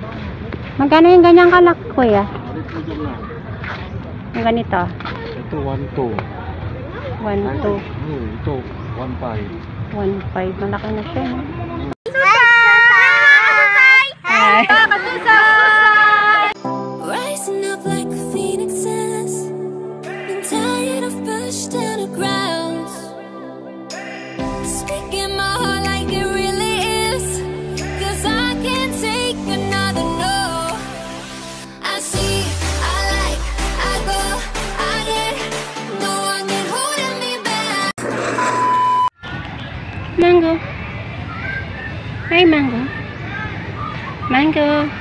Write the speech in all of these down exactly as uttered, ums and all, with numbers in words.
Magkano yung ganyang kalak, kuya? Yung ganito? Ito, one two. one two. Ito, one five. one five. Malaki na siya. Hi! Hi! Rising up like phoenixes, been tired of pushed down the ground. Speaking my heart like it really is, 'cause I can't take another no. I see, I like, I go, I get, no one can hold me back. Mango. Hi, Mango. Mango.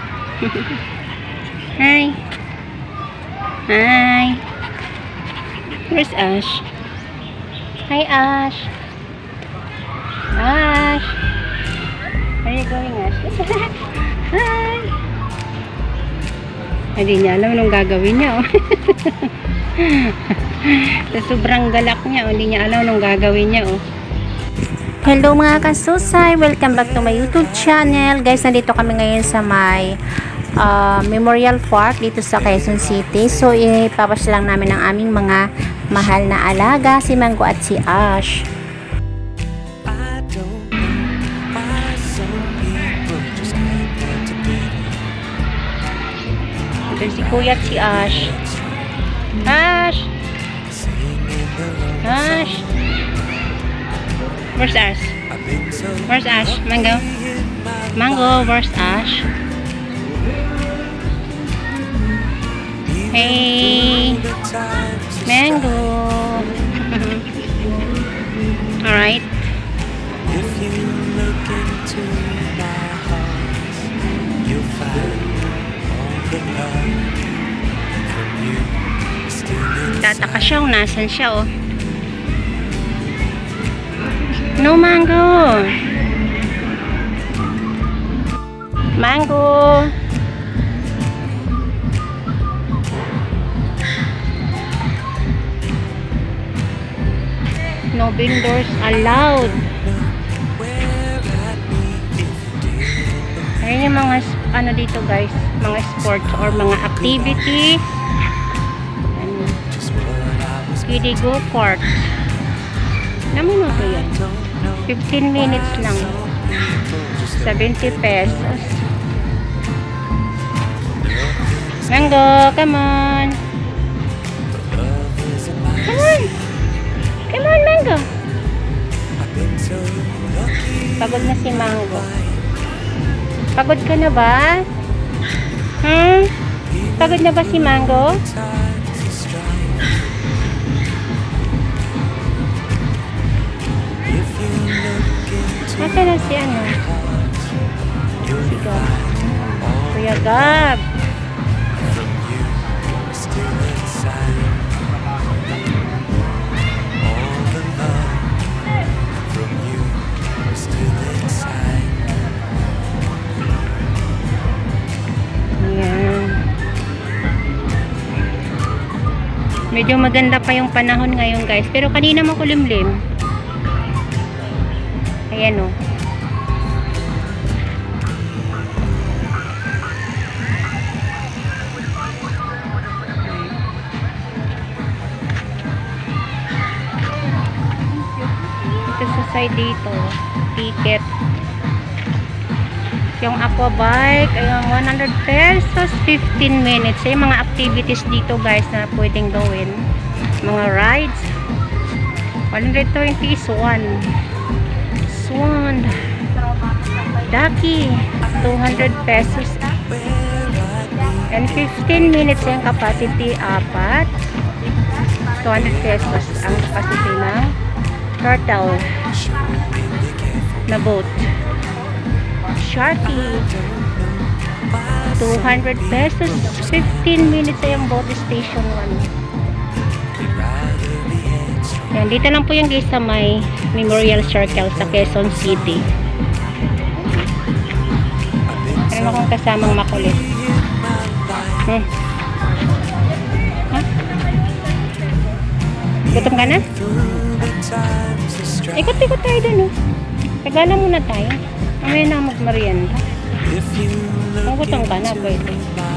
Hi. Hi. Where's Ash? Hi, Ash. Ash. Where are you going, Ash? Hi. Hindi niya alam anong gagawin niya. Oh. Sa sobrang galak niya, oh. Hindi niya alam anong gagawin niya. Oh. Hello mga kasusay, welcome back to my YouTube channel. Guys, nandito kami ngayon sa may uh, Memorial Park dito sa Quezon City. So, ipapas lang namin ang aming mga mahal na alaga, si Mango at si Ash. Ito si Kuya at si Ash. Ash! Ash! Where's Ash? Where's Ash? Mango? Mango, where's Ash? Hey! Mango! Alright. Tataka siya kung nasan siya, oh. No, Mango. Mango. No vendors allowed. Ayan yung mga ano dito, guys, mga sports or mga activities. Kiddie go kart. Ilang minuto yan? fifteen minutes lang. seventy pesos. Mango, come on. Come on. Come on, Mango. Pagod na si Mango. Pagod ka na ba? Hmm? Pagod na ba si Mango? Nasa na si ano? Si Gab. Kuya Gab. Ayan. Medyo maganda pa yung panahon ngayon, guys. Pero kanina makulimlim. Ayan, o. Ito sa side dito. Ticket. Yung aqua bike, ayun, one hundred pesos, fifteen minutes. Yung mga activities dito, guys, na pwedeng gawin. Mga rides. one hundred twenty is one. Swan Ducky two hundred pesos and fifteen minutes yung capacity, apat two hundred pesos ang capacity ng turtle na boat. Sharky two hundred pesos, fifteen minutes yung boat station one. Yan, dito lang po yung guys sa may Memorial Circle sa Quezon City. Meron akong kasamang makulit. Hmm. Ha? Gutom ka na? Ikot-ikot tayo dun, oh. Tagala muna tayo. Mamaya na magmerienda. Oh, Kung gutom ka na, pwede.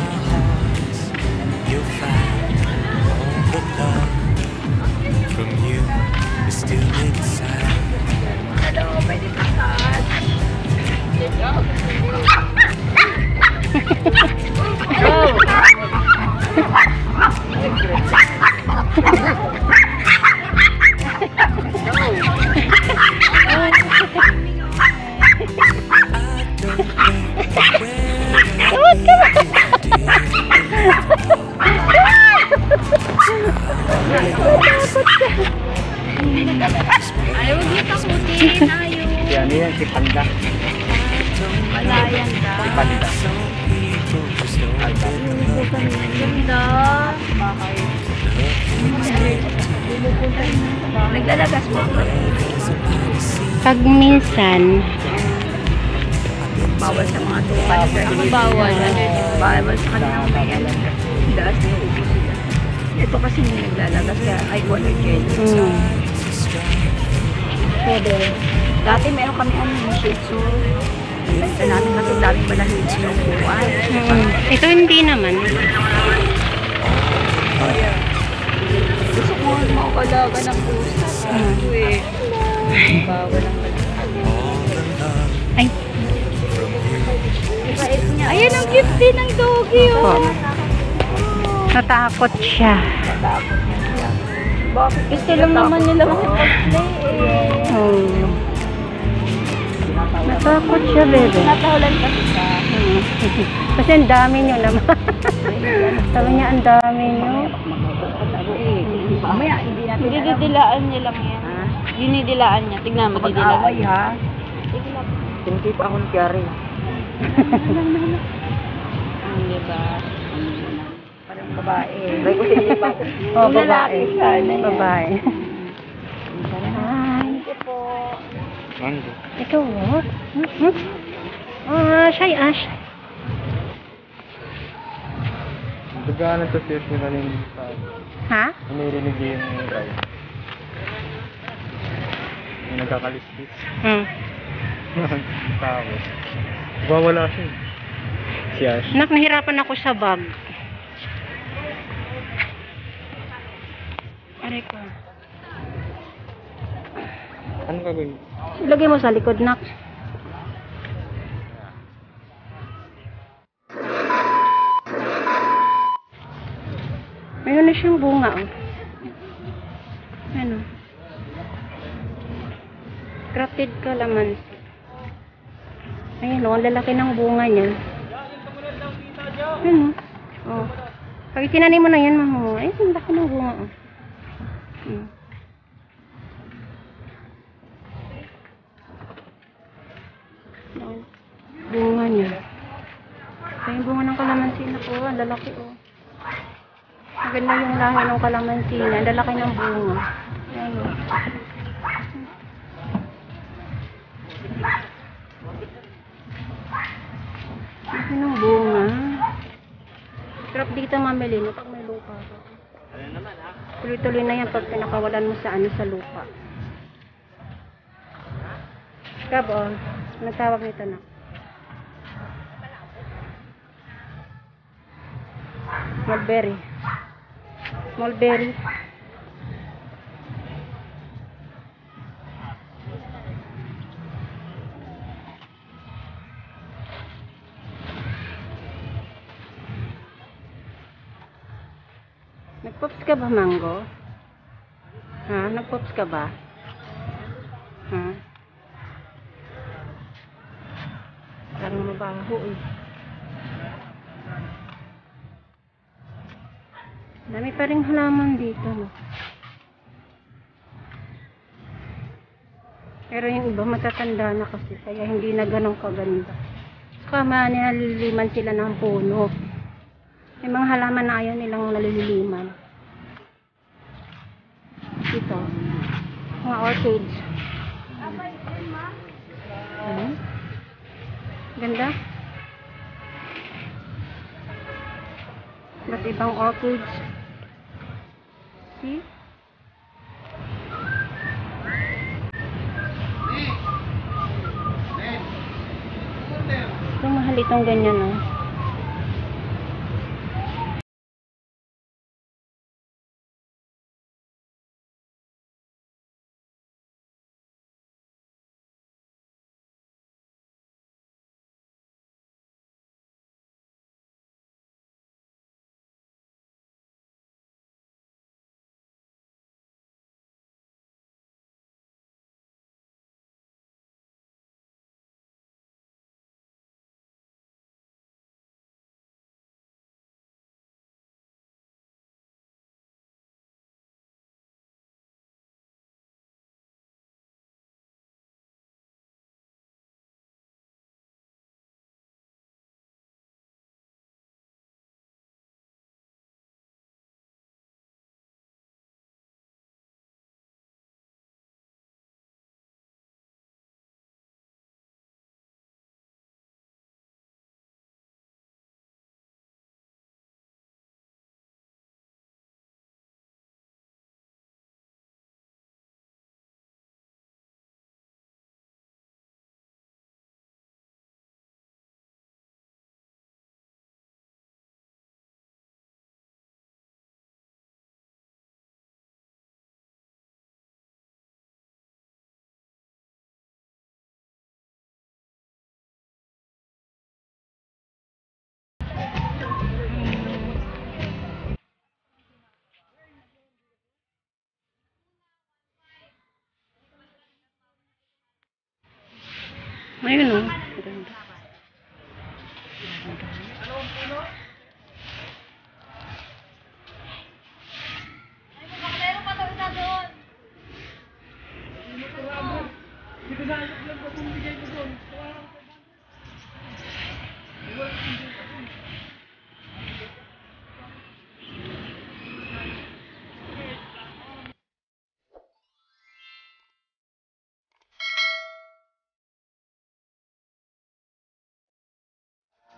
You'll find all the love from you is still inside. Ayaw, huwag niyo takutin. Ayaw. Yan yan, si Panda. Malayan ka. Si Panda. Ganda. Bakay. Naglalagas po. Pag minsan, Bawal sa mga tukal. Ano bawal? Bawal sa kanila may ano. Daas na yung upo sila. Ito kasi hindi naglalagas kaya ay water gel. mm, Pwede. Dati meron kami ano yung shih tzu. Nalita namin kasi daming balahid silang buwan. mm, ito hindi naman. Gusto ko makakalaga ng pusa. Ito eh. Bawal ang Ay, bait niya. Ayan ang cute din ng doggy oh. natakot siya. Bakit? Gusto lang naman nila makipag-play eh. Oh. Natakot siya, bebe. Natahulan kasi siya. Mm. Kasi ang dami niyo naman. Sabi niya, ang dami niyo. Mamaya, hindi natin alam. Didilaan niya lang yan. Ha? Dinidilaan niya. Tignan mo, didilaan. Pag-away ha? Tinikip ako ni Gary. Hmm, diba? Parang babae. May ko sinipa. Oh, Yung lalaki babae. sana yan. Babae. Hi. Mango. Ito, what? Hmm? Hmm? Ah, shy ash. Nagdagaanan to siya siya na rin sa Ha? umirinig yung ride. Yung nagkakalispis. Hmm. Tapos, wawala siya. Si Ash. Nak, nahirapan ako sa bag. Aray ko. Ano gagawin? Ilagay mo sa likod, nak. Mayroon na siyang bunga, oh. Ano? Crafted calamansi. Ayan, oh, ang lalaki ng bunga niya. Ano? Oh. Pag itinanim mo na yan, mamu. Ay, ang laki ng bunga, oh. Hmm. Oh, bunga niya. Ito yung bunga ng kalamansi na po. Ang lalaki, oh. Maganda yung lahi ng kalamansi na. Ang lalaki ng bunga. Ayan, oh. Laki ng bunga. Sarap dito mamili no pag may lupa ka. Tuloy-tuloy na yan pag pinakawalan mo sa ano sa lupa. Gab, oh. Anong tawag nito na? Mulberry. Mulberry. Nagpops ka ba, Mango? Ha? Nagpops ka ba? Ha? Parang mabaho eh. Dami pa rin halaman dito, no? Pero yung iba matatanda na kasi, kaya hindi na ganun kaganda. Saka naliliman sila ng puno. May mga halaman na ayaw nilang naliliman. Ito. Mga orchids. Hmm? Ganda. Ba't ibang orchids? See? Ito mahal itong ganyan, no? Ayun oh. Ganda.